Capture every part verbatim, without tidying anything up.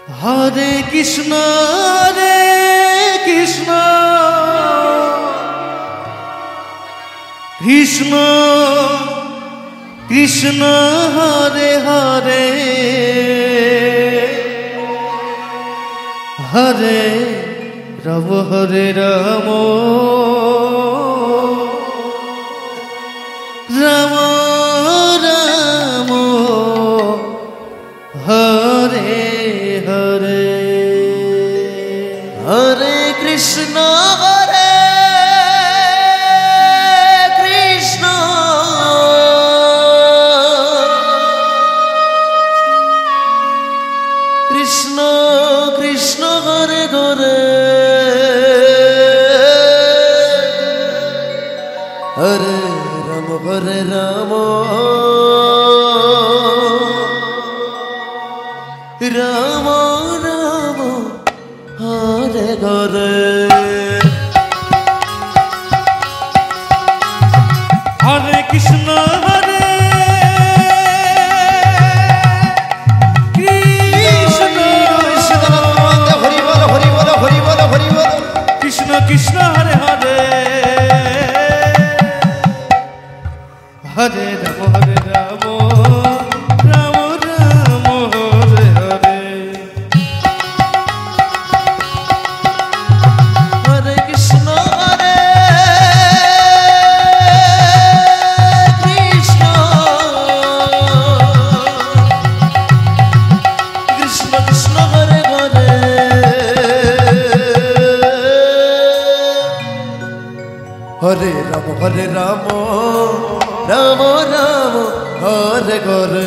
হরে Krishna হরে Krishna Krishna Krishna Hare Hare Hare Ram হরে Ram Ram Ram Hare Hare Hare Krishna হরে Krishna Krishna Krishna Hare Hare Hare Ram হরে Ram Ram Ram Hare Hare Hare Krishna হরে Krishna Hari বল Hari বল Hari বল Hari বল Krishna Krishna Hare Hare Hare Ram হরে Ram Ram Ram Hare Hare Hare Krishna হরে Krishna Krishna Krishna Hare Hare Hare Ram হরে Ram Ram Ram Hare Hare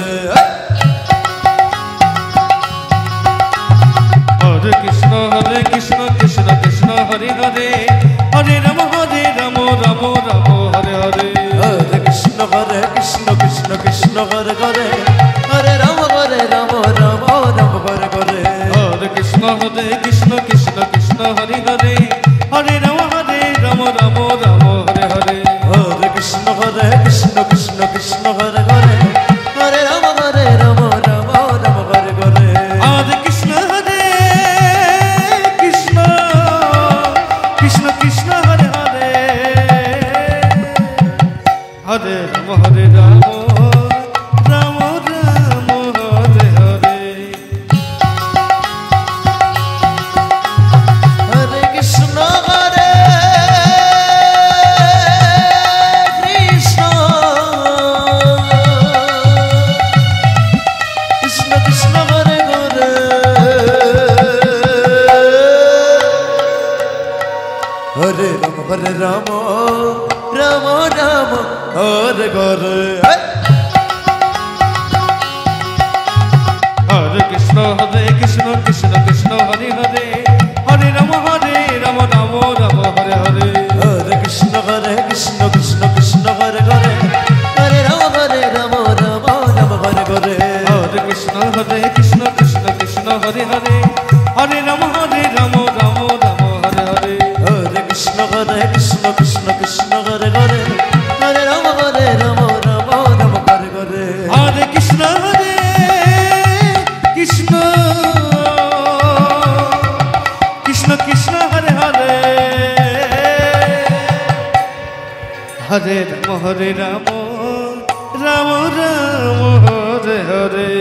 Hare Krishna হরে Krishna Krishna Krishna Hare Hare Hare Ram হরে Ram Ram Ram Hare Hare Hare Krishna হরে Krishna Krishna Krishna Hare Hare Hare Ram হরে Ram Ram Ram Hare Hare Hare Krishna হরে Krishna Krishna Krishna Hare Hare Hare Ram হরে Ram Ram Ram Hare Hare Hare Krishna হরে Krishna Krishna Krishna Hare Hare Hare Ram হরে Ram Ram Ram Hare Hare Hare Krishna হরে Krishna Krishna Krishna Hare Hare Hare Ram হরে Ram Ram Ram Hare Hare Hare Krishna Hare Hare Ram হরে Ram Ram Ram Hare Hare Hare Krishna হরে Krishna Krishna Krishna Hare Hare Hare Ram হরে Ram Ram Ram Hare Hare Hare Krishna হরে Krishna Krishna Krishna Hare Hare Hare Ram হরে Ram Ram Ram Hare Hare Hare Krishna হরে Krishna Krishna Krishna Hare Hare Hare Ram হরে Ram Ram Ram Hare Hare Hare Krishna হরে Krishna Krishna Krishna Hare Hare Hare Ram হরে Ram Ram Ram Hare Hare Hare Krishna হরে Krishna Krishna Krishna Hare Hare Hare Ram হরে Ram Ram Ram Hare Hare